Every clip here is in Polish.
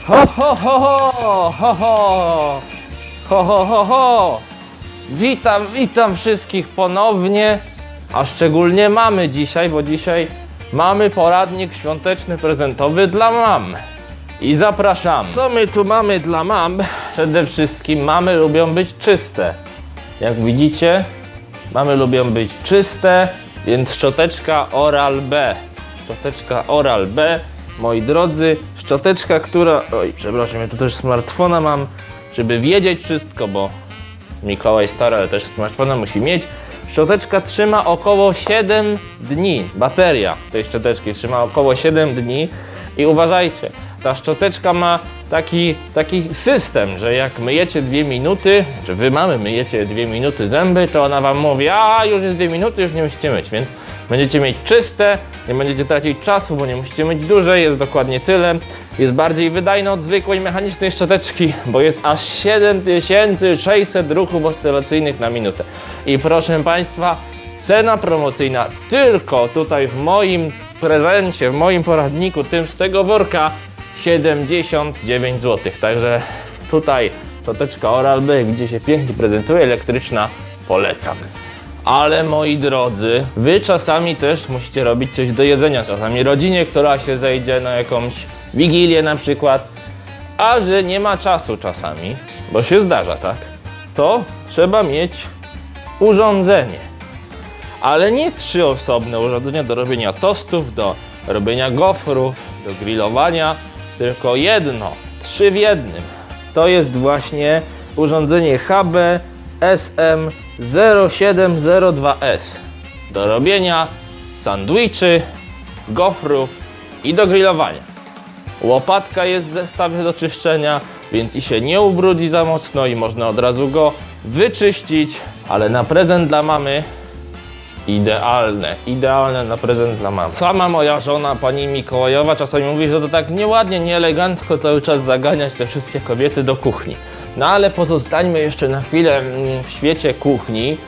Ho, ho, ho, ho, ho, ho, ho, ho, ho, ho. Witam wszystkich ponownie, a szczególnie mamy dzisiaj, bo dzisiaj mamy poradnik świąteczny prezentowy dla mam. I zapraszam. Co my tu mamy dla mam? Przede wszystkim mamy lubią być czyste. Jak widzicie, mamy lubią być czyste, więc szczoteczka Oral-B. Szczoteczka Oral-B, moi drodzy, szczoteczka, która... Oj, przepraszam, ja tu też smartfona mam, żeby wiedzieć wszystko, bo Mikołaj stary, ale też smartfona musi mieć. Szczoteczka trzyma około 7 dni. Bateria tej szczoteczki trzyma około 7 dni. I uważajcie, ta szczoteczka ma taki system, że jak myjecie 2 minuty, że wy myjecie 2 minuty zęby, to ona wam mówi, a już jest 2 minuty, już nie musicie myć, więc będziecie mieć czyste, nie będziecie tracić czasu, bo nie musicie myć dłużej, jest dokładnie tyle. Jest bardziej wydajna od zwykłej mechanicznej szczoteczki, bo jest aż 7600 ruchów oscylacyjnych na minutę. I proszę Państwa, cena promocyjna tylko tutaj w moim prezencie, w moim poradniku, tym z tego worka, 79 zł. Także tutaj szczoteczka Oral-B, gdzie się pięknie prezentuje, elektryczna, polecam. Ale moi drodzy, wy czasami też musicie robić coś do jedzenia. Czasami rodzinie, która się zejdzie na jakąś wigilię na przykład, a że nie ma czasu czasami, bo się zdarza, tak? To trzeba mieć urządzenie. Ale nie 3 osobne urządzenia do robienia tostów, do robienia gofrów, do grillowania, tylko jedno, 3 w jednym. To jest właśnie urządzenie HB SM0702S do robienia sandwiczy, gofrów i do grillowania. Łopatka jest w zestawie do czyszczenia, więc i się nie ubrudzi za mocno i można od razu go wyczyścić, ale na prezent dla mamy idealne na prezent dla mamy. Sama moja żona, pani Mikołajowa, czasami mówi, że to tak nieładnie, nieelegancko cały czas zaganiać te wszystkie kobiety do kuchni. No ale pozostańmy jeszcze na chwilę w świecie kuchni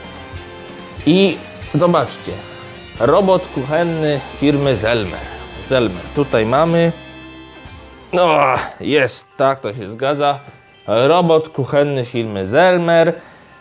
i zobaczcie, robot kuchenny firmy Zelmer. Tutaj mamy, no jest, tak, to się zgadza, robot kuchenny firmy Zelmer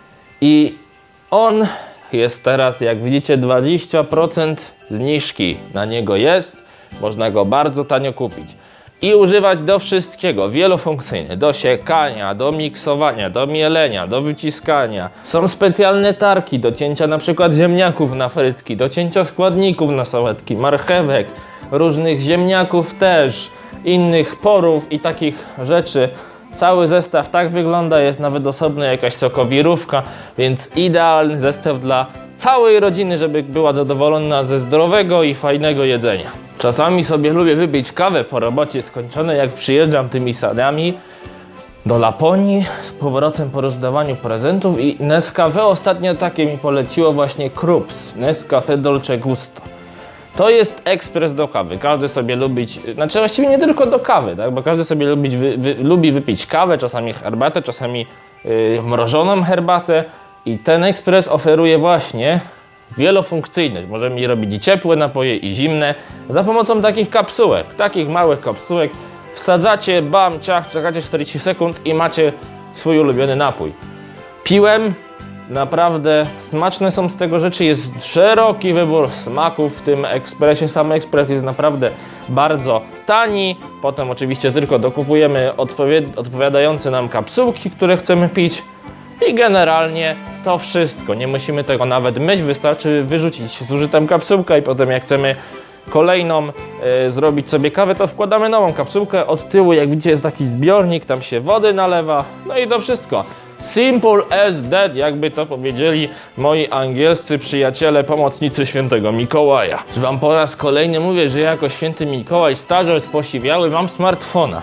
i on jest teraz, jak widzicie, 20% zniżki na niego jest, można go bardzo tanio kupić i używać do wszystkiego, wielofunkcyjny, do siekania, do miksowania, do mielenia, do wyciskania. Są specjalne tarki do cięcia na przykład ziemniaków na frytki, do cięcia składników na sałatki, marchewek, różnych ziemniaków też, innych porów i takich rzeczy. Cały zestaw tak wygląda, jest nawet osobna jakaś sokowirówka, więc idealny zestaw dla całej rodziny, żeby była zadowolona ze zdrowego i fajnego jedzenia. Czasami sobie lubię wypić kawę po robocie skończonej, jak przyjeżdżam tymi sadami do Laponii z powrotem po rozdawaniu prezentów i Nescafe ostatnio takie mi poleciło właśnie Krups, Nescafe Dolce Gusto. To jest ekspres do kawy, każdy sobie lubić, znaczy właściwie nie tylko do kawy, tak? Bo każdy sobie lubi wypić kawę, czasami herbatę, czasami mrożoną herbatę i ten ekspres oferuje właśnie wielofunkcyjność. Możemy robić i ciepłe napoje, i zimne za pomocą takich kapsułek, takich małych kapsułek. Wsadzacie, bam, ciach, czekacie 40 sekund i macie swój ulubiony napój. Piłem. Naprawdę smaczne są z tego rzeczy, jest szeroki wybór smaków w tym ekspresie. Sam ekspres jest naprawdę bardzo tani. Potem oczywiście tylko dokupujemy odpowiadające nam kapsułki, które chcemy pić. I generalnie to wszystko. Nie musimy tego nawet myć, wystarczy wyrzucić zużytą kapsułkę i potem jak chcemy kolejną zrobić sobie kawę, to wkładamy nową kapsułkę. Od tyłu, jak widzicie, jest taki zbiornik, tam się wody nalewa. No i to wszystko. Simple as that, jakby to powiedzieli moi angielscy przyjaciele, pomocnicy świętego Mikołaja. Że wam po raz kolejny mówię, że ja jako święty Mikołaj, starzec posiwiały, mam smartfona.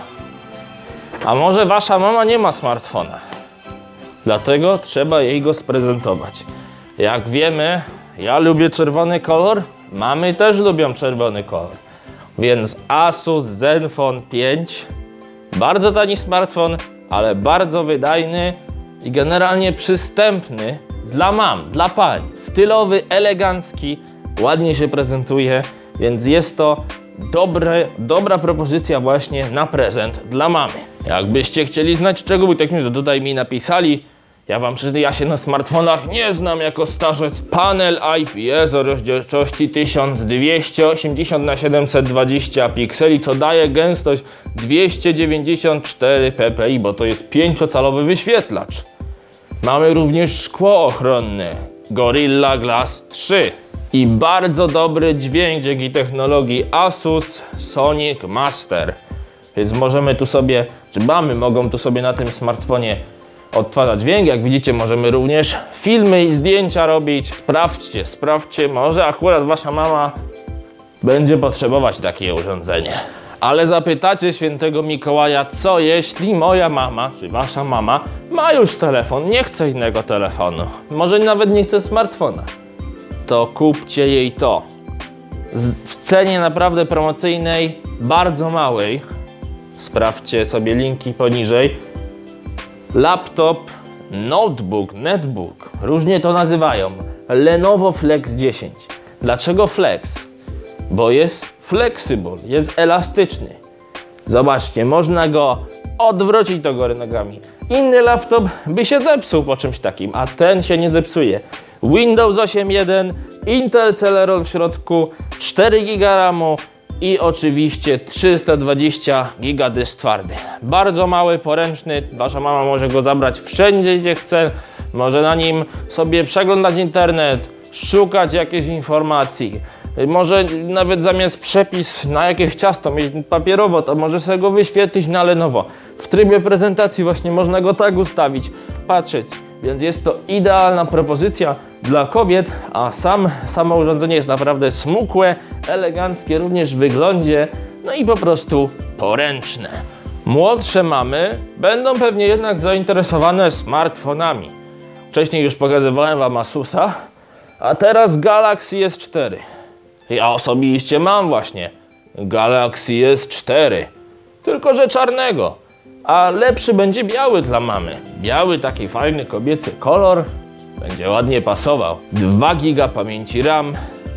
A może wasza mama nie ma smartfona? Dlatego trzeba jej go sprezentować. Jak wiemy, ja lubię czerwony kolor, mamy też lubią czerwony kolor. Więc Asus Zenfone 5, bardzo tani smartfon, ale bardzo wydajny i generalnie przystępny dla mam, dla pań. Stylowy, elegancki, ładnie się prezentuje, więc jest to dobra propozycja właśnie na prezent dla mamy. Jakbyście chcieli znać szczegóły techniczne, to tutaj mi napisali. Ja się na smartfonach nie znam jako starzec. Panel IPS o rozdzielczości 1280 na 720 pikseli, co daje gęstość 294 ppi, bo to jest 5-calowy wyświetlacz. Mamy również szkło ochronne Gorilla Glass 3 i bardzo dobry dźwięk dzięki technologii Asus Sonic Master. Więc możemy tu sobie, czy mamy mogą tu sobie na tym smartfonie odtwarzać dźwięk. Jak widzicie, możemy również filmy i zdjęcia robić. Sprawdźcie, może akurat wasza mama będzie potrzebować takie urządzenie. Ale zapytacie świętego Mikołaja, co jeśli moja mama, czy wasza mama ma już telefon, nie chce innego telefonu, może nawet nie chce smartfona, to kupcie jej to. W cenie naprawdę promocyjnej, bardzo małej, sprawdźcie sobie linki poniżej, laptop, notebook, netbook, różnie to nazywają, Lenovo Flex 10. Dlaczego Flex? Bo jest flexible, jest elastyczny. Zobaczcie, można go odwrócić do góry nogami. Inny laptop by się zepsuł po czymś takim, a ten się nie zepsuje. Windows 8.1, Intel Celeron w środku, 4 GB RAMu i oczywiście 320 GB dysk twardy. Bardzo mały, poręczny, wasza mama może go zabrać wszędzie, gdzie chce, może na nim sobie przeglądać internet, szukać jakichś informacji. Może nawet zamiast przepis na jakieś ciasto mieć papierowo, to może sobie go wyświetlić na Lenovo. W trybie prezentacji właśnie można go tak ustawić, patrzeć. Więc jest to idealna propozycja dla kobiet, a samo urządzenie jest naprawdę smukłe, eleganckie również w wyglądzie, no i po prostu poręczne. Młodsze mamy będą pewnie jednak zainteresowane smartfonami. Wcześniej już pokazywałem wam Asusa, a teraz Galaxy S4. Ja osobiście mam właśnie Galaxy S4, tylko że czarnego, a lepszy będzie biały dla mamy. Biały, taki fajny kobiecy kolor, będzie ładnie pasował. 2 GB pamięci RAM,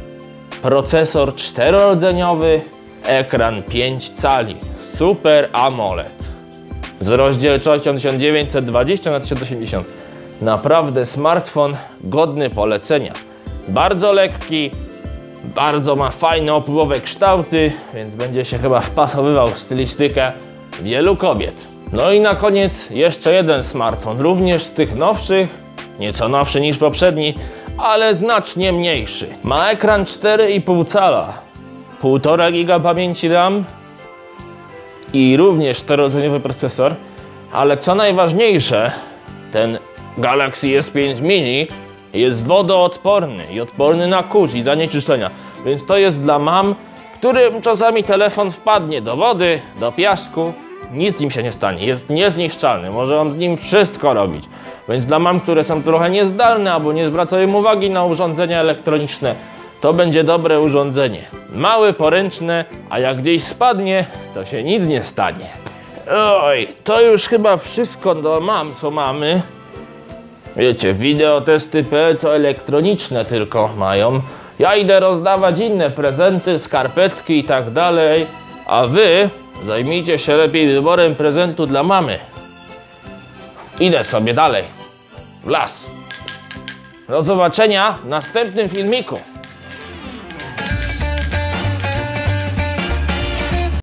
procesor 4-rdzeniowy, ekran 5 cali, Super AMOLED z rozdzielczością 1920 na 1080. Naprawdę smartfon godny polecenia. Bardzo lekki, bardzo ma fajne opływowe kształty, więc będzie się chyba wpasowywał w stylistykę wielu kobiet. No i na koniec jeszcze jeden smartfon, również z tych nowszych, nieco nowszy niż poprzedni, ale znacznie mniejszy. Ma ekran 4,5 cala, 1,5 GB pamięci RAM i również 4-rdzeniowy procesor, ale co najważniejsze, ten Galaxy S5 Mini jest wodoodporny i odporny na kurz i zanieczyszczenia, więc to jest dla mam, którym czasami telefon wpadnie do wody, do piasku, nic z nim się nie stanie, jest niezniszczalny, może on z nim wszystko robić. Więc dla mam, które są trochę niezdalne albo nie zwracają uwagi na urządzenia elektroniczne, to będzie dobre urządzenie. Małe, poręczne, a jak gdzieś spadnie, to się nic nie stanie. Oj, to już chyba wszystko do mam, co mamy. Wiecie, wideotesty.pl to elektroniczne tylko mają. Ja idę rozdawać inne prezenty, skarpetki i tak dalej, a wy zajmijcie się lepiej wyborem prezentu dla mamy. Idę sobie dalej w las. Do zobaczenia w następnym filmiku.